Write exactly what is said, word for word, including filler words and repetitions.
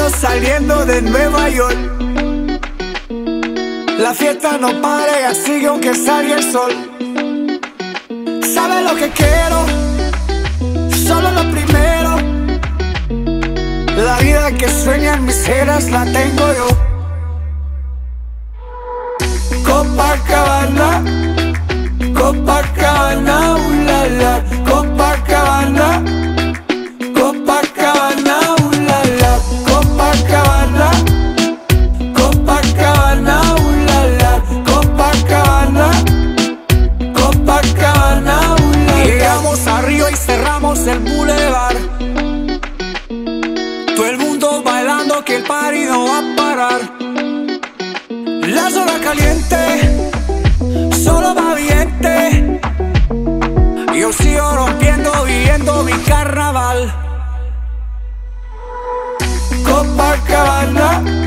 Ando saliendo de Nueva York. La fiesta no para, sigue aunque salga el sol. ¿Sabes lo que quiero? Solo lo primero. La vida que sueñan mis ceras la tengo yo. Copacabana, Copacabana, uh, la, la. Copacabana, Copacabana, uh, la, la. Copacabana, Copacabana, uh, la, la. Copacabana, Copacabana, uh, la, la. Llegamos a Río y cerramos el boulevard. Todo el mundo bailando que el party no va a parar. La zona caliente, solo va viente. Yo sigo rompiendo, viviendo mi carnaval. Copacabana,